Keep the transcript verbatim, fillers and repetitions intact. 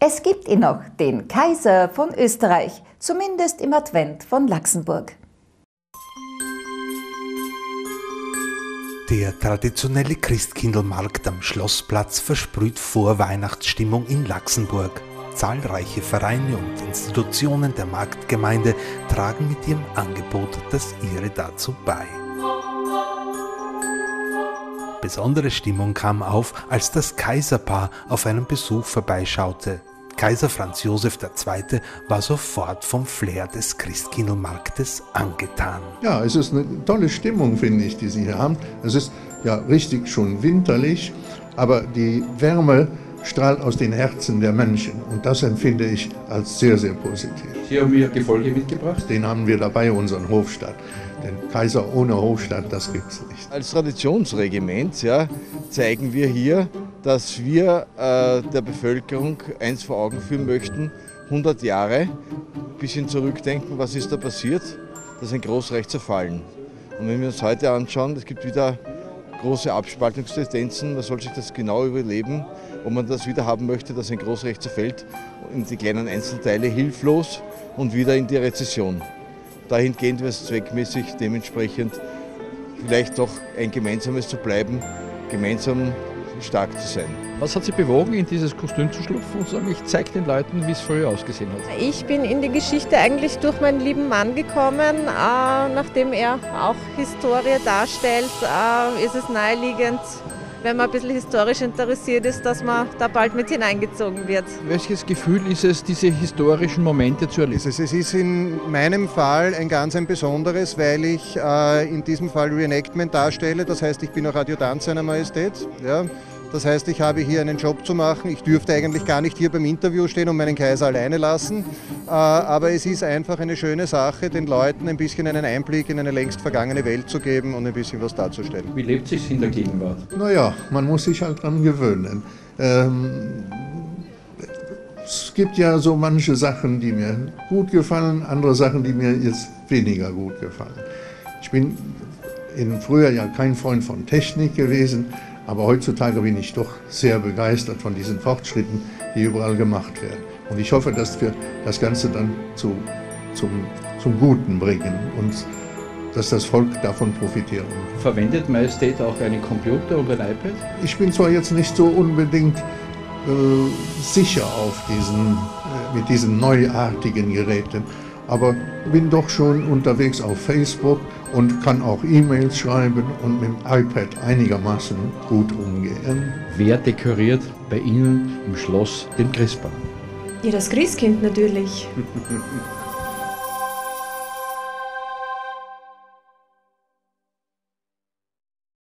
Es gibt ihn noch, den Kaiser von Österreich, zumindest im Advent von Laxenburg. Der traditionelle Christkindlmarkt am Schlossplatz versprüht Vorweihnachtsstimmung in Laxenburg. Zahlreiche Vereine und Institutionen der Marktgemeinde tragen mit ihrem Angebot das ihre dazu bei. Besondere Stimmung kam auf, als das Kaiserpaar auf einen Besuch vorbeischaute. Kaiser Franz Josef der Zweite war sofort vom Flair des Christkindlmarktes angetan. Ja, es ist eine tolle Stimmung, finde ich, die Sie hier haben. Es ist ja richtig schon winterlich, aber die Wärme strahlt aus den Herzen der Menschen und das empfinde ich als sehr, sehr positiv. Sie haben mir Gefolge mitgebracht? Den haben wir dabei, unseren Hofstaat. Den Kaiser ohne Hofstaat, das gibt es nicht. Als Traditionsregiment ja, zeigen wir hier, dass wir äh, der Bevölkerung eins vor Augen führen möchten, hundert Jahre, ein bisschen zurückdenken, was ist da passiert, da ist ein Großrecht zerfallen. Und wenn wir uns heute anschauen, es gibt wieder große Abspaltungstendenzen, man soll sich das genau überleben, ob man das wieder haben möchte, dass ein Großrecht zerfällt, in die kleinen Einzelteile hilflos und wieder in die Rezession. Dahingehend wäre es zweckmäßig, dementsprechend vielleicht doch ein gemeinsames zu bleiben, gemeinsam stark zu sein. Was hat Sie bewogen, in dieses Kostüm zu schlüpfen und sagen, ich zeige den Leuten, wie es früher ausgesehen hat? Ich bin in die Geschichte eigentlich durch meinen lieben Mann gekommen. Äh, nachdem er auch Historie darstellt, äh, ist es naheliegend, wenn man ein bisschen historisch interessiert ist, dass man da bald mit hineingezogen wird. Welches Gefühl ist es, diese historischen Momente zu erleben? Es ist in meinem Fall ein ganz ein besonderes, weil ich äh, in diesem Fall Reenactment darstelle. Das heißt, ich bin auch Adjutant seiner Majestät. Ja. Das heißt, ich habe hier einen Job zu machen. Ich dürfte eigentlich gar nicht hier beim Interview stehen und meinen Kaiser alleine lassen. Äh, aber es ist einfach eine schöne Sache, den Leuten ein bisschen einen Einblick in eine längst vergangene Welt zu geben und ein bisschen was darzustellen. Wie lebt sich in der Gegenwart? Naja, man muss sich halt dran gewöhnen. Ähm, es gibt ja so manche Sachen, die mir gut gefallen, andere Sachen, die mir jetzt weniger gut gefallen. Ich bin in früher ja kein Freund von Technik gewesen. Aber heutzutage bin ich doch sehr begeistert von diesen Fortschritten, die überall gemacht werden. Und ich hoffe, dass wir das Ganze dann zu, zum, zum Guten bringen und dass das Volk davon profitieren wird. Verwendet Majestät auch einen Computer oder ein iPad? Ich bin zwar jetzt nicht so unbedingt äh, sicher auf diesen, äh, mit diesen neuartigen Geräten, aber bin doch schon unterwegs auf Facebook und kann auch E-Mails schreiben und mit dem iPad einigermaßen gut umgehen. Wer dekoriert bei Ihnen im Schloss den Christbaum? Ja, das Christkind natürlich.